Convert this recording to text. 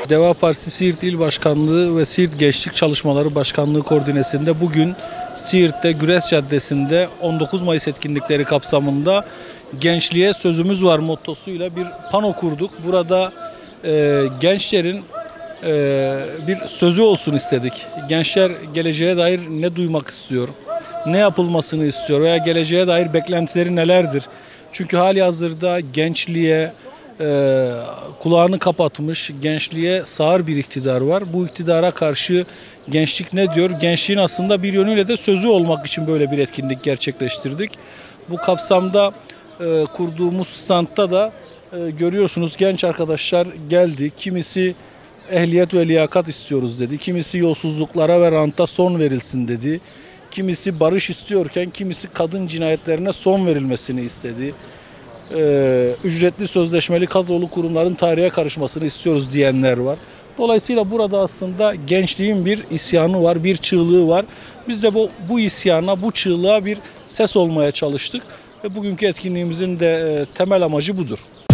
Deva Partisi Siirt İl Başkanlığı ve Siirt Gençlik Çalışmaları Başkanlığı koordinesinde bugün Siirt'te Güres Caddesi'nde 19 Mayıs etkinlikleri kapsamında gençliğe sözümüz var mottosuyla bir pano kurduk. Burada gençlerin bir sözü olsun istedik. Gençler geleceğe dair ne duymak istiyor, ne yapılmasını istiyor veya geleceğe dair beklentileri nelerdir? Çünkü halihazırda gençliğe kulağını kapatmış, gençliğe sağır bir iktidar var. Bu iktidara karşı gençlik ne diyor? Gençliğin aslında bir yönüyle de sözü olmak için böyle bir etkinlik gerçekleştirdik. Bu kapsamda kurduğumuz standta da görüyorsunuz genç arkadaşlar geldi. Kimisi ehliyet ve liyakat istiyoruz dedi. Kimisi yolsuzluklara ve ranta son verilsin dedi. Kimisi barış istiyorken kimisi kadın cinayetlerine son verilmesini istedi. Ücretli sözleşmeli kadrolu kurumların tarihe karışmasını istiyoruz diyenler var. Dolayısıyla burada aslında gençliğin bir isyanı var, bir çığlığı var. Biz de bu isyana, bu çığlığa bir ses olmaya çalıştık. Ve bugünkü etkinliğimizin de temel amacı budur.